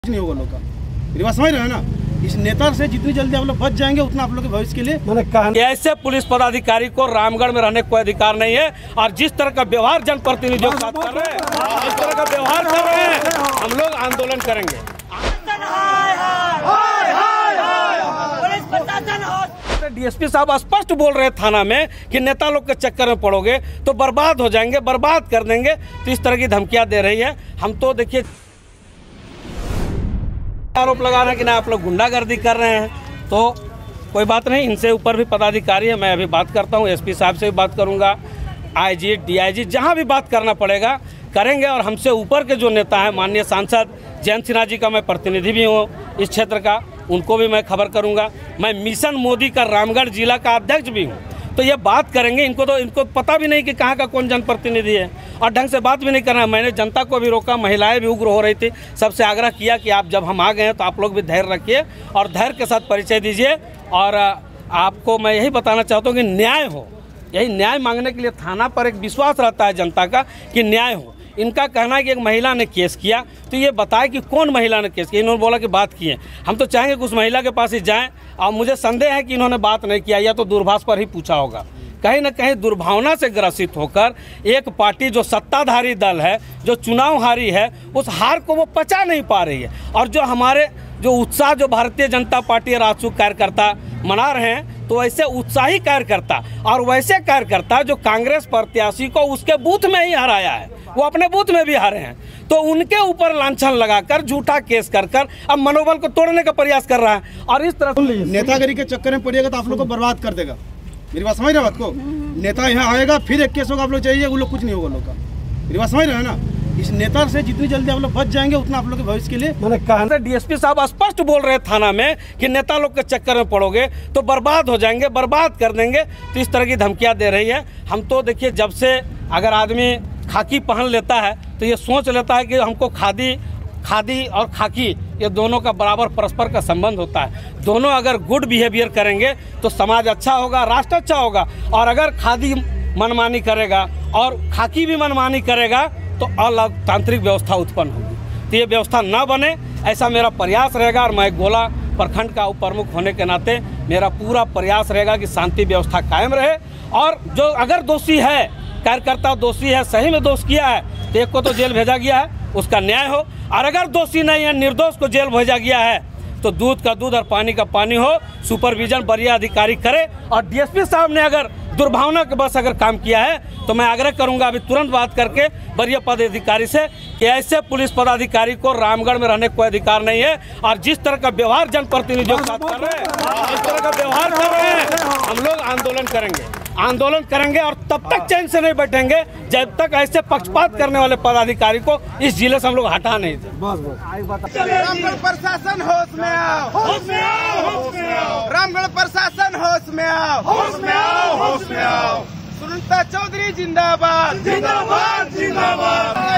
नहीं होगा लोग का। मेरी बात समझ रहे हैं ना। इस नेता से जितनी जल्दी आप लोग बच जाएंगे उतना आप लोग के भविष्य के लिए मैंने कहा। ऐसे पुलिस पदाधिकारी को रामगढ़ में रहने का कोई अधिकार नहीं है और जिस तरह का व्यवहार जनप्रतिनिधियों के साथ कर रहे हैं, इस तरह का व्यवहार कर रहे हैं, हम लोग आंदोलन करेंगे। डीएसपी साहब स्पष्ट बोल रहे थाना में कि नेता लोग के चक्कर में पड़ोगे तो बर्बाद हो जाएंगे, बर्बाद कर देंगे। तो इस तरह की धमकियां दे रही है। हम तो देखिए आरोप लगा रहे हैं कि ना आप लोग गुंडागर्दी कर रहे हैं, तो कोई बात नहीं, इनसे ऊपर भी पदाधिकारी है। मैं अभी बात करता हूँ, एसपी साहब से भी बात करूँगा, आईजी डीआईजी जहाँ भी बात करना पड़ेगा करेंगे। और हमसे ऊपर के जो नेता हैं, माननीय सांसद जयंत सिन्हा जी का मैं प्रतिनिधि भी हूँ इस क्षेत्र का, उनको भी मैं खबर करूँगा। मैं मिशन मोदी का रामगढ़ जिला का अध्यक्ष भी हूँ, तो ये बात करेंगे। इनको पता भी नहीं कि कहाँ का कौन जनप्रतिनिधि है और ढंग से बात भी नहीं करना। मैंने जनता को भी रोका, महिलाएं भी उग्र हो रही थी, सबसे आग्रह किया कि आप जब हम आ गए हैं तो आप लोग भी धैर्य रखिए और धैर्य के साथ परिचय दीजिए। और आपको मैं यही बताना चाहता हूँ कि न्याय हो, यही न्याय मांगने के लिए थाना पर एक विश्वास रहता है जनता का कि न्याय हो। इनका कहना है कि एक महिला ने केस किया, तो ये बताए कि कौन महिला ने केस किया। इन्होंने बोला कि बात की है। हम तो चाहेंगे कि उस महिला के पास ही जाएं, और मुझे संदेह है कि इन्होंने बात नहीं किया या तो दूरभाष पर ही पूछा होगा। कहीं ना कहीं दुर्भावना से ग्रसित होकर एक पार्टी जो सत्ताधारी दल है, जो चुनाव हारी है, उस हार को वो पचा नहीं पा रही है। और जो हमारे जो उत्साह जो भारतीय जनता पार्टी राजसूख कार्यकर्ता मना रहे हैं, तो ऐसे उत्साही कार्यकर्ता और वैसे कार्यकर्ता जो कांग्रेस प्रत्याशी को उसके बूथ में ही हराया है, वो अपने बूथ में भी हारे हैं, तो उनके ऊपर लांछन लगाकर झूठा केस कर अब मनोबल को तोड़ने का प्रयास कर रहा है। और इस तरह नेतागिरी के चक्कर में पड़िएगा तो आप लोग को बर्बाद कर देगा। मेरी बात समझ रहे हैं बात को। नेता यहाँ आएगा, फिर एक केस होगा, आप लोग चाहिए, वो लोग कुछ नहीं होगा लोग का। मेरी बात समझ रहे हैं ना। इस नेता से जितनी जल्दी आप लोग बच जाएंगे उतना आप लोग के भविष्य के लिए मैंने कहा। डीएसपी साहब स्पष्ट बोल रहे थाना में कि नेता लोग के चक्कर में पड़ोगे तो बर्बाद हो जाएंगे, बर्बाद कर देंगे। तो इस तरह की धमकियां दे रही है। हम तो देखिए, जब से अगर आदमी खाकी पहन लेता है तो ये सोच लेता है कि हमको खादी और खाकी ये दोनों का बराबर परस्पर का संबंध होता है। दोनों अगर गुड बिहेवियर करेंगे तो समाज अच्छा होगा, राष्ट्र अच्छा होगा। और अगर खादी मनमानी करेगा और खाकी भी मनमानी करेगा तो अलोकतांत्रिक व्यवस्था उत्पन्न होगी। तो ये व्यवस्था ना बने, ऐसा मेरा प्रयास रहेगा। और मैं गोला प्रखंड का उप प्रमुख होने के नाते मेरा पूरा प्रयास रहेगा कि शांति व्यवस्था कायम रहे। और जो अगर दोषी है, कार्यकर्ता दोषी है, सही में दोष किया है, तो एक को तो जेल भेजा गया है, उसका न्याय हो। और अगर दोषी नहीं है, निर्दोष को जेल भेजा गया है, तो दूध का दूध और पानी का पानी हो। सुपरविजन वरीय अधिकारी करे। और डीएसपी साहब ने अगर दुर्भावना के बस अगर काम किया है तो मैं आग्रह करूंगा अभी तुरंत बात करके वरीय पदाधिकारी से कि ऐसे पुलिस पदाधिकारी को रामगढ़ में रहने का कोई अधिकार नहीं है। और जिस तरह का व्यवहार जनप्रतिनिधियों के साथ कर रहे हैं, इस तरह का व्यवहार कर रहे हैं, हम लोग आंदोलन करेंगे। और तब तक चैन से नहीं बैठेंगे जब तक ऐसे पक्षपात करने वाले पदाधिकारी को इस जिले से हम लोग हटा नहीं दें। रामगढ़ प्रशासन होश में आओ, होश में आओ, होश में आओ। रामगढ़ प्रशासन होश में आओ, होश में आओ, होश में आओ। सुनीता चौधरी जिंदाबाद, जिंदाबाद, जिंदाबाद।